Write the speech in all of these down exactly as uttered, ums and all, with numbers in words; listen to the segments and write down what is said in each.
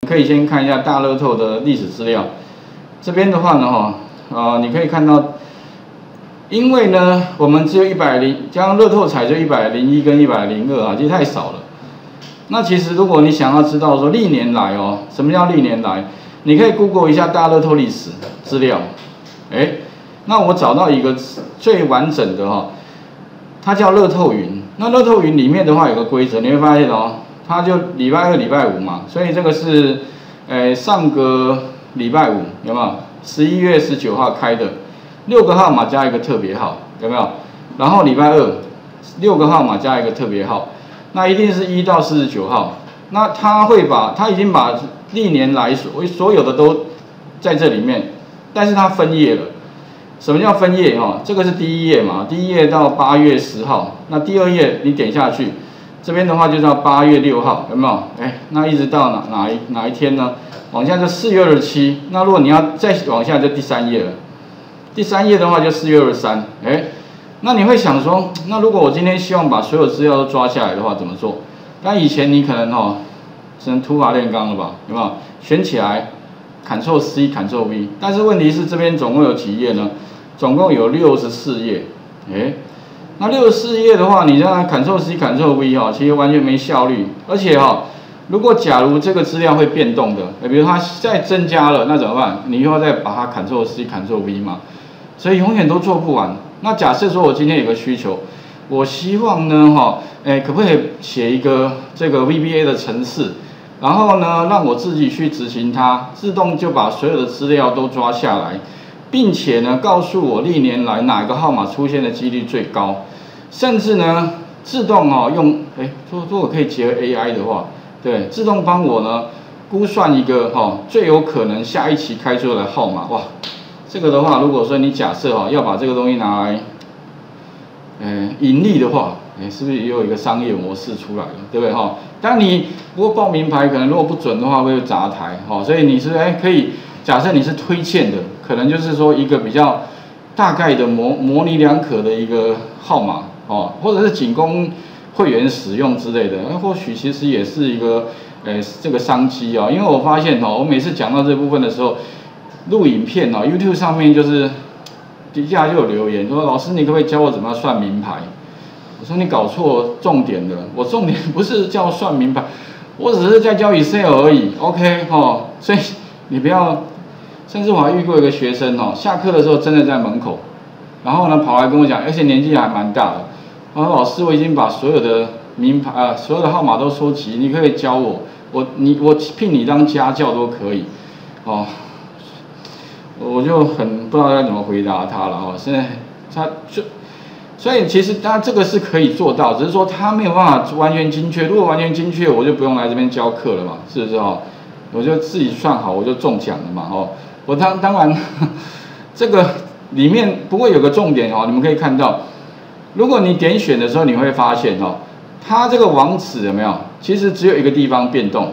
可以先看一下大乐透的历史资料。这边的话呢，哈，啊，你可以看到，因为呢，我们只有一百零，加上乐透彩就一百零一跟一百零二啊，其实太少了。那其实如果你想要知道说历年来哦，什么叫历年来，你可以 Google 一下大乐透历史资料，哎，那我找到一个最完整的哈，它叫乐透云。那乐透云里面的话有个规则，你会发现哦。 它就礼拜二、礼拜五嘛，所以这个是，呃，上个礼拜五有没有？十一月十九号开的，六个号码加一个特别号，有没有？然后礼拜二六个号码加一个特别号，那一定是一到四十九号。那他会把，他已经把历年来所所有的都在这里面，但是它分页了。什么叫分页？哈，这个是第一页嘛，第一页到八月十号，那第二页你点下去。 这边的话就到八月六号，有没有？哎，那一直到哪哪一哪一天呢？往下就四月二十七。那如果你要再往下就第三页了。第三页的话就四月二十三。哎，那你会想说，那如果我今天希望把所有资料都抓下来的话，怎么做？但以前你可能哦，只能土法炼钢了吧？有没有？选起来 ，Ctrl C，Ctrl V。但是问题是这边总共有几页呢？总共有六十四页。哎。 那六十四页的话，你让它 Ctrl C、Ctrl V 哈，其实完全没效率。而且哈，如果假如这个资料会变动的，比如它再增加了，那怎么办？你又要再把它 Ctrl C、Ctrl V 嘛，所以永远都做不完。那假设说我今天有个需求，我希望呢哈，哎，可不可以写一个这个 V B A 的程式，然后呢让我自己去执行它，自动就把所有的资料都抓下来。 并且呢，告诉我历年来哪个号码出现的几率最高，甚至呢，自动哦用，哎，如果如果可以结合 A I 的话，对，自动帮我呢估算一个哈、哦、最有可能下一期开出来的号码，哇，这个的话，如果说你假设哈、哦、要把这个东西拿来，呃，盈利的话，哎，是不是也有一个商业模式出来了，对不对哈？当你不过报名牌可能如果不准的话会砸台，哈、哦，所以你是哎可以。 假设你是推荐的，可能就是说一个比较大概的模模棱两可的一个号码哦，或者是仅供会员使用之类的，那或许其实也是一个呃这个商机啊、哦，因为我发现哦，我每次讲到这部分的时候，录影片哦 ，YouTube 上面就是底下就有留言说，老师你可不可以教我怎么样算名牌？我说你搞错重点了，我重点不是叫算名牌，我只是在教 Excel 而已 ，OK 哦，所以你不要。 甚至我还遇过一个学生哦，下课的时候真的在门口，然后呢跑来跟我讲，而且年纪还蛮大的。他说：“老师，我已经把所有的名牌啊、呃，所有的号码都收齐，你可以教我，我你我聘你当家教都可以。”哦，我就很不知道该怎么回答他了哦。现在他就，所以其实他这个是可以做到，只是说他没有办法完全精确。如果完全精确，我就不用来这边教课了嘛，是不是哦？我就自己算好，我就中奖了嘛哦。 我当当然，这个里面不过有个重点哦，你们可以看到，如果你点选的时候，你会发现哦，它这个网址有没有？其实只有一个地方变动，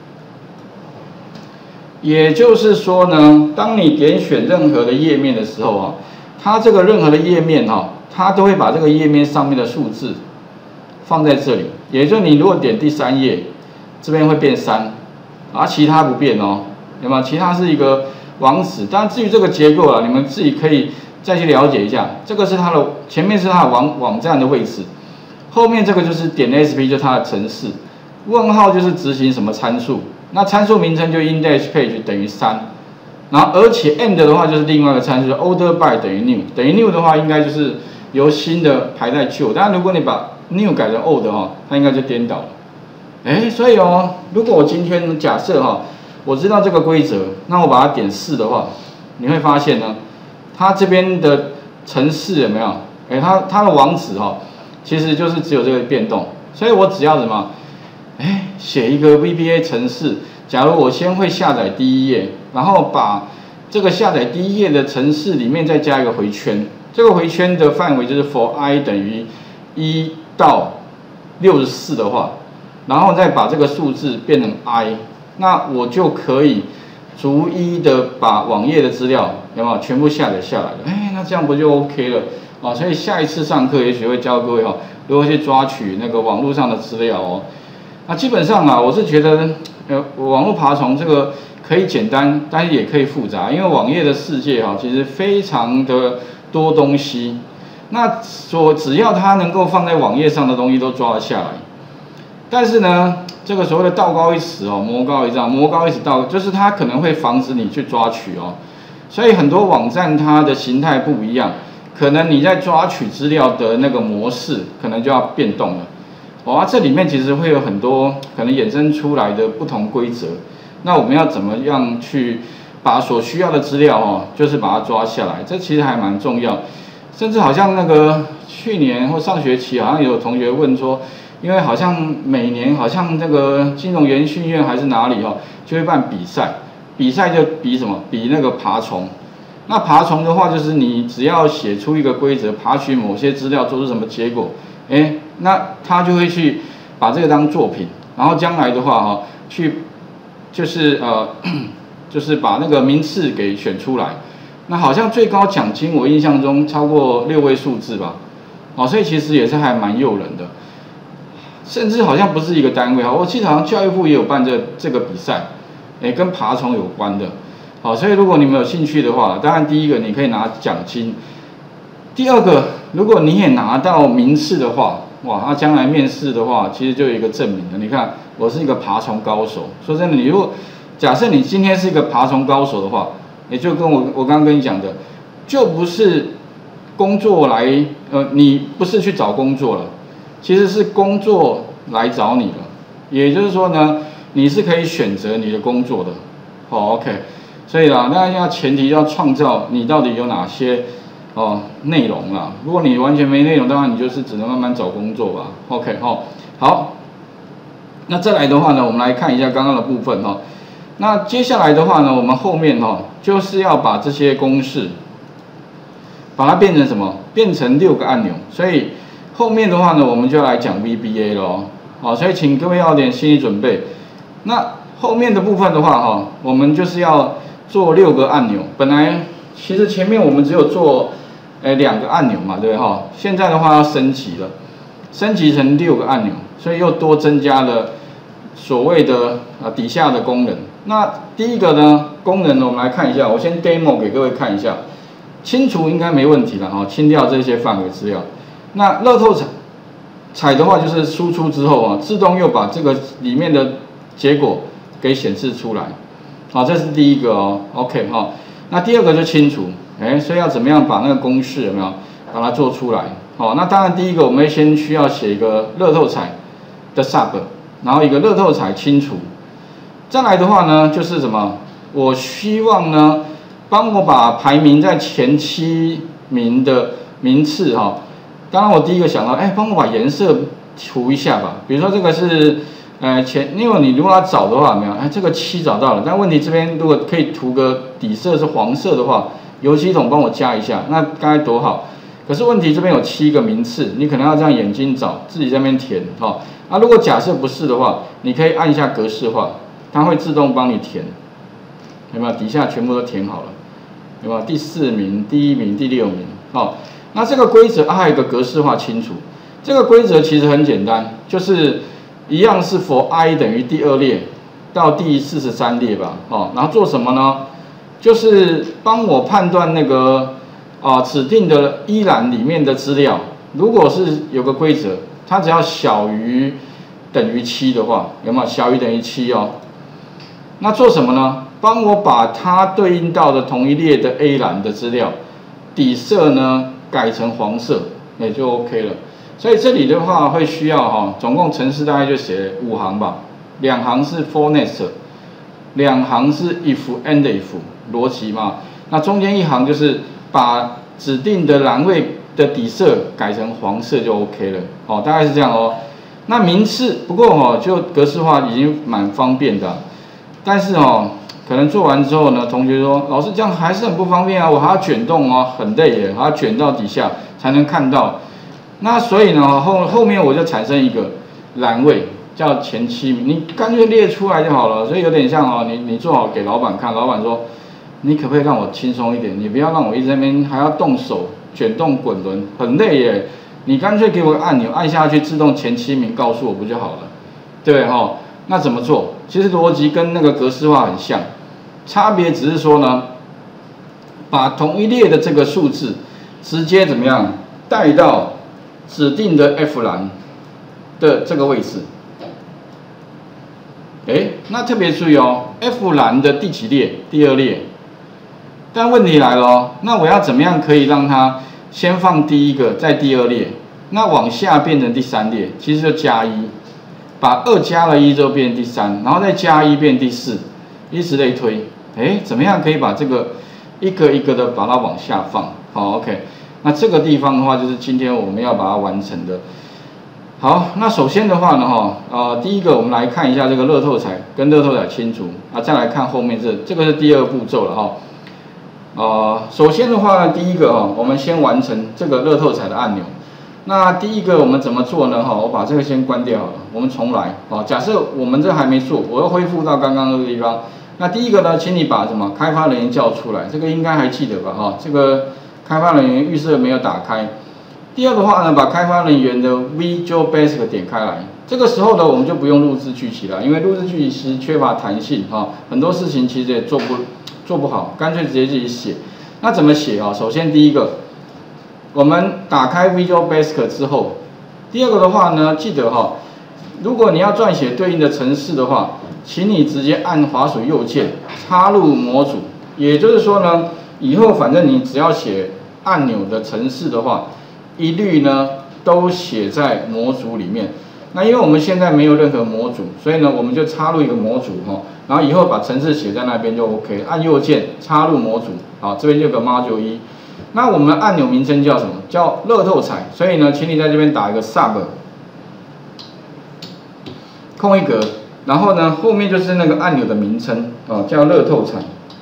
也就是说呢，当你点选任何的页面的时候啊，它这个任何的页面哈，它都会把这个页面上面的数字放在这里，也就是你如果点第三页，这边会变三，而其他不变哦，有没有？其他是一个。 网址，当然至于这个结构啊，你们自己可以再去了解一下。这个是它的前面是它的网网站的位置，后面这个就是点 S P 就是它的程式，问号就是执行什么参数，那参数名称就 index page 等于三，然后而且 end 的话就是另外一个参数 order by 等于 new， 等于 new 的话应该就是由新的排在旧，当然如果你把 new 改成 old 哈，它应该就颠倒了。哎，所以哦，如果我今天假设哈。 我知道这个规则，那我把它点四的话，你会发现呢，它这边的程式有没有？哎，它它的网址哈、哦，其实就是只有这个变动，所以我只要什么？哎，写一个 V B A 程式。假如我先会下载第一页，然后把这个下载第一页的程式里面再加一个回圈，这个回圈的范围就是 for i 等于一到六十四的话，然后再把这个数字变成 i。 那我就可以逐一的把网页的资料有没有全部下载下来了？哎，那这样不就 OK 了啊？所以下一次上课也许会教各位哈，如何去抓取那个网络上的资料哦。那基本上啊，我是觉得呃，网络爬虫这个可以简单，但是也可以复杂，因为网页的世界哈，其实非常的多东西。那所只要它能够放在网页上的东西都抓得下来。但是呢，这个所谓的道高一尺哦，魔高一丈，魔高一尺道，就是它可能会防止你去抓取哦。所以很多网站它的形态不一样，可能你在抓取资料的那个模式可能就要变动了。哦，这里面其实会有很多可能衍生出来的不同规则。那我们要怎么样去把所需要的资料哦，就是把它抓下来？这其实还蛮重要。甚至好像那个去年或上学期，好像有同学问说，因为好像每年好像那个金融研训院还是哪里哦，就会办比赛，比赛就比什么？比那个爬虫。那爬虫的话，就是你只要写出一个规则，爬取某些资料，做出什么结果，哎，那他就会去把这个当作品，然后将来的话哈，去就是呃，就是把那个名次给选出来。那好像最高奖金我印象中超过六位数字吧，哦，所以其实也是还蛮诱人的，甚至好像不是一个单位哈，我记得好像教育部也有办这这个比赛，哎，跟爬虫有关的，好，所以如果你们有兴趣的话，当然第一个你可以拿奖金，第二个如果你也拿到名次的话，哇，那将来面试的话，其实就有一个证明了。你看，我是一个爬虫高手，说真的，你如果假设你今天是一个爬虫高手的话，也就跟我我刚刚跟你讲的，就不是工作来，呃，你不是去找工作了，其实是工作来找你了。也就是说呢，你是可以选择你的工作的。好 ，OK， 所以啦，那要前提要创造你到底有哪些哦内容啦。如果你完全没内容，当然你就是只能慢慢找工作吧。OK， 好，好，那再来的话呢，我们来看一下刚刚的部分哈。那接下来的话呢，我们后面哈、哦、就是要把这些公式，把它变成什么？变成六个按钮。所以后面的话呢，我们就要来讲 V B A 咯。好，所以请各位要有点心理准备。那后面的部分的话哈、哦，我们就是要做六个按钮。本来其实前面我们只有做诶两个按钮嘛，对不对哈？现在的话要升级了，升级成六个按钮，所以又多增加了所谓的啊底下的功能。那第一个呢，功能呢，我们来看一下，我先 demo 给各位看一下，清除应该没问题了哈，清掉这些范围资料。那乐透彩彩的话，就是输出之后啊，自动又把这个里面的结果给显示出来，好，这是第一个哦 ，OK 哈。那第二个就清除，哎，所以要怎么样把那个公式有没有把它做出来？好，那当然第一个我们先需要写一个乐透彩的 sub， 然后一个乐透彩清除。再来的话呢，就是什么？我希望呢，帮我把排名在前七名的名次哈、哦。当然，我第一个想到，哎，帮我把颜色涂一下吧。比如说这个是，呃，前，因为你如果要找的话，没有，哎，这个七找到了。但问题这边如果可以涂个底色是黄色的话，油漆桶帮我加一下，那该多好。可是问题这边有七个名次，你可能要这样眼睛找，自己在那边填哈、哦。啊，如果假设不是的话，你可以按一下格式化。它会自动帮你填，有没有？底下全部都填好了，有没有？第四名、第一名、第六名，好、哦。那这个规则、啊、还有一个格式化清楚。这个规则其实很简单，就是一样是 for i 等于第二列到第四十三列吧，哦。然后做什么呢？就是帮我判断那个啊、呃、指定的一栏里面的资料，如果是有个规则，它只要小于等于七的话，有没有？小于等于七哦。那做什么呢？帮我把它对应到的同一列的 A 栏的资料底色呢改成黄色，也就 OK 了。所以这里的话会需要哈、哦，总共程式大概就写五行吧，两行是 for nest， 两行是 if and if 逻辑嘛，那中间一行就是把指定的栏位的底色改成黄色就 OK 了，哦，大概是这样哦。那名次不过哦，就格式化已经蛮方便的。但是哦，可能做完之后呢，同学说老师这样还是很不方便啊，我还要卷动哦，很累耶，还要卷到底下才能看到。那所以呢，后后面我就产生一个栏位叫前七名，你干脆列出来就好了。所以有点像哦，你你做好给老板看，老板说你可不可以让我轻松一点？你不要让我一直在那边还要动手卷动滚轮，很累耶。你干脆给我个按钮，按下去自动前七名告诉我不就好了，对不对哈？ 那怎么做？其实逻辑跟那个格式化很像，差别只是说呢，把同一列的这个数字直接怎么样带到指定的 F 栏的这个位置。哎，那特别注意哦 ，F 栏的第几列？第二列。但问题来了哦，那我要怎么样可以让它先放第一个，再第二列，那往下变成第三列？其实就加一。把二加了一之后变第三，然后再加一变第四，以此类推。哎，怎么样可以把这个一个一个的把它往下放？好 ，OK。那这个地方的话，就是今天我们要把它完成的。好，那首先的话呢，哈，呃，第一个我们来看一下这个乐透彩跟乐透彩清除啊，再来看后面这这个是第二步骤了哈。呃，首先的话，第一个哈，我们先完成这个乐透彩的按钮。那第一个我们怎么做呢？哈，我把这个先关掉好了，我们重来。哦，假设我们这还没做，我要恢复到刚刚那个地方。那第一个呢，请你把什么开发人员叫出来，这个应该还记得吧？哈，这个开发人员预设没有打开。第二个话呢，把开发人员的 Visual Basic 点开来。这个时候呢，我们就不用录制剧集了，因为录制剧集其实缺乏弹性哈，很多事情其实也做不做不好，干脆直接自己写。那怎么写啊？首先第一个。我们打开 Visual Basic 之后，第二个的话呢，记得哈，如果你要撰写对应的程式的话，请你直接按滑鼠右键插入模组。也就是说呢，以后反正你只要写按钮的程式的话，一律呢都写在模组里面。那因为我们现在没有任何模组，所以呢我们就插入一个模组哈，然后以后把程式写在那边就 OK。按右键插入模组，好，这边就有个 Module 一。那我们按钮名称叫什么？叫乐透彩。所以呢，请你在这边打一个 sub 空一格，然后呢后面就是那个按钮的名称哦，叫乐透彩。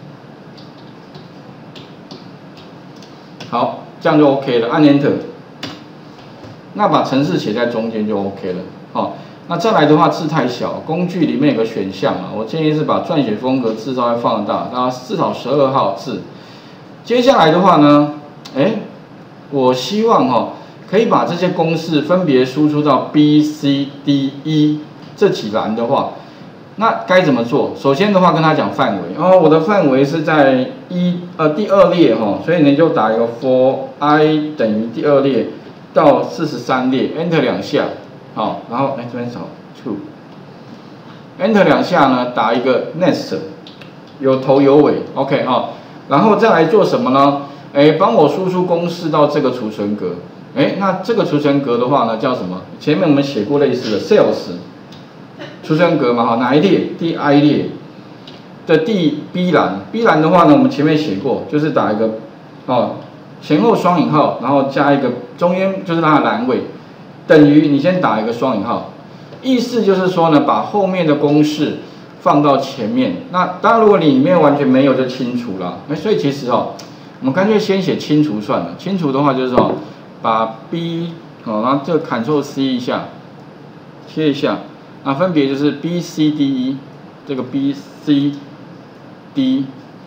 好，这样就 OK 了，按 Enter。那把程式写在中间就 OK 了。好，那再来的话字太小，工具里面有个选项啊，我建议是把撰写风格字稍微放大，然后至少十二号字。接下来的话呢，哎，我希望哈、哦、可以把这些公式分别输出到 B、C、D、E 这几栏的话，那该怎么做？首先的话跟他讲范围，哦，我的范围是在一呃第二列哈、哦，所以你就打一个 for i 等于第二列到四十三列 ，Enter 两下，好、哦，然后哎这边找 two，Enter 两下呢打一个 next， 有头有尾 ，OK 哈、哦。然后再来做什么呢？哎，帮我输出公式到这个储存格。哎，那这个储存格的话呢，叫什么？前面我们写过类似的 sales 储存格嘛，哈，哪一列？第 I 列的第 B 栏 ，B 栏的话呢，我们前面写过，就是打一个哦前后双引号，然后加一个中间就是它的栏位，等于你先打一个双引号，意思就是说呢，把后面的公式放到前面，那当然如果你里面完全没有就清除了，哎，所以其实哦，我们干脆先写清除算了。清除的话就是哦，把 B 哦，然后这个 Ctrl C 一下，切一下，啊，分别就是 B C D E 这个 B C D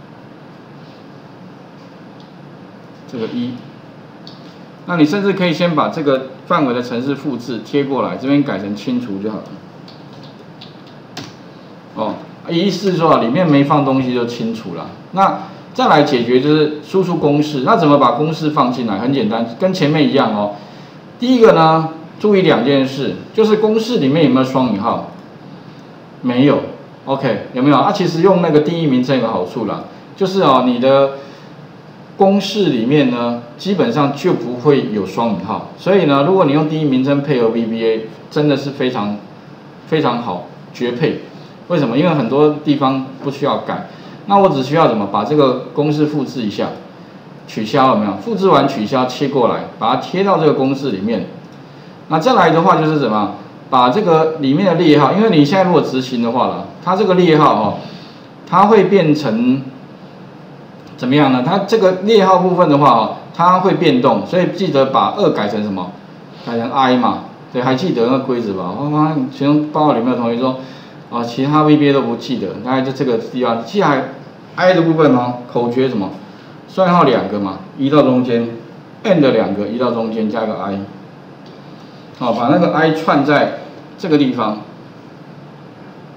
这个 E， 那你甚至可以先把这个范围的程式复制贴过来，这边改成清除就好了。哦，意思是说里面没放东西就清除了。那再来解决就是输出公式，那怎么把公式放进来？很简单，跟前面一样哦。第一个呢，注意两件事，就是公式里面有没有双引号？没有 ，OK， 有没有？啊，其实用那个定义名称有个好处啦，就是哦，你的公式里面呢，基本上就不会有双引号。所以呢，如果你用定义名称配合 V B A， 真的是非常非常好，绝配。为什么？因为很多地方不需要改，那我只需要怎么把这个公式复制一下，取消有没有？复制完取消，切过来，把它贴到这个公式里面。那再来的话就是怎么？把这个里面的列号，因为你现在如果执行的话了，它这个列号哦，它会变成怎么样呢？它这个列号部分的话哦，它会变动，所以记得把二改成什么？改成 I 嘛？对，还记得那个规则吧？我妈，其中报告里面有同学说。啊，其他 V B A 都不记得，大概就这个地方。记还 I 的部分哦，口诀什么？双引号两个嘛，移到中间 ，and 两个移到中间，加一个 I。好，把那个 I 串在这个地方。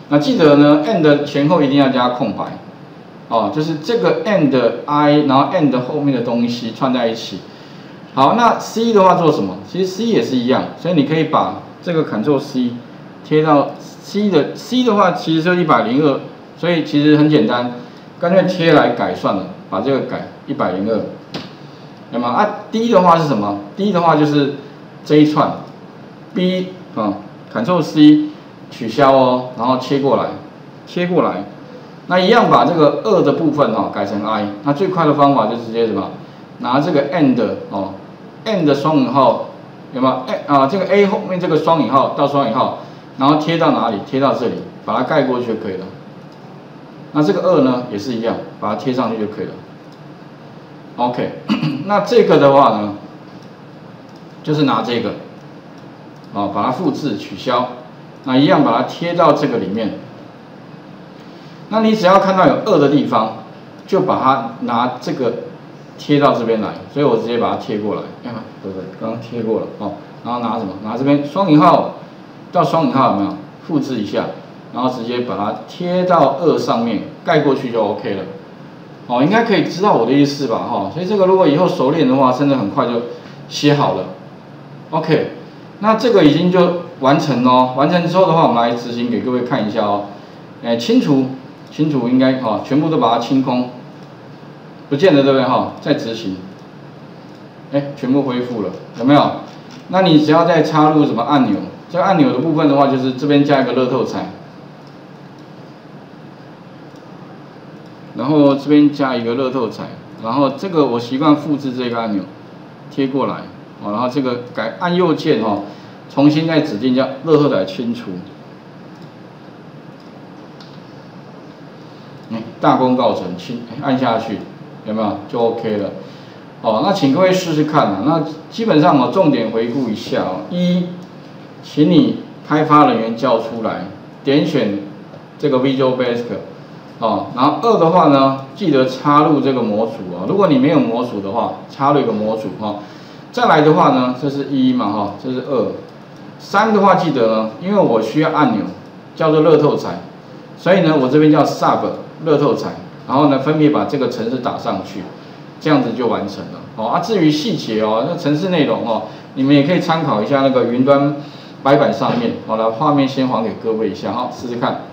那记得呢 ，and 前后一定要加空白，哦，就是这个 and I， 然后 and 后面的东西串在一起。好，那 C 的话做什么？其实 C 也是一样，所以你可以把这个 Ctrl C 贴到 C 的 C 的话，其实就一百零二，所以其实很简单，干脆贴来改算了，把这个改一百零二。那么啊 D 的话是什么 ？D 的话就是这一串 B 啊 ，Ctrl C 取消哦，然后切过来，切过来，那一样把这个二的部分哈、哦、改成 I， 那最快的方法就直接什么？拿这个 and 哦 ，and 双引号有没有？哎啊，这个 A 后面这个双引号到双引号，然后贴到哪里？贴到这里，把它盖过去就可以了。那这个二呢也是一样，把它贴上去就可以了。OK， 那这个的话呢，就是拿这个，哦，把它复制取消，那一样把它贴到这个里面。那你只要看到有二的地方，就把它拿这个贴到这边来，所以我直接把它贴过来，看看对不对？刚刚贴过了哦，然后拿什么？拿这边双引号到双引号有没有？复制一下，然后直接把它贴到二上面，盖过去就 OK 了。哦，应该可以知道我的意思吧？哈、哦，所以这个如果以后熟练的话，真的很快就写好了。OK， 那这个已经就完成哦。完成之后的话，我们来执行给各位看一下哦。哎，清除，清除应该哈、哦，全部都把它清空，不见了对不对？哈、哦，再执行，哎，全部恢复了，有没有？那你只要再插入什么按钮？这个按钮的部分的话，就是这边加一个乐透彩。然后这边加一个乐透彩，然后这个我习惯复制这个按钮，贴过来，哦，然后这个改按右键哦，重新再指定叫乐透彩清除，嗯，大功告成，清按下去，有没有就 OK 了？哦，那请各位试试看啊，那基本上我重点回顾一下哦，一，请你开发人员叫出来，点选这个 Visual Basic。哦，然后二的话呢，记得插入这个模组啊、哦。如果你没有模组的话，插入一个模组哈、哦。再来的话呢，这是一嘛哈、哦，这是二。三的话记得呢，因为我需要按钮叫做乐透彩，所以呢我这边叫 Sub 乐透彩，然后呢分别把这个程式打上去，这样子就完成了。哦啊，至于细节哦，那程式内容哦，你们也可以参考一下那个云端白板上面。好了，画面先还给各位一下哈、哦，试试看。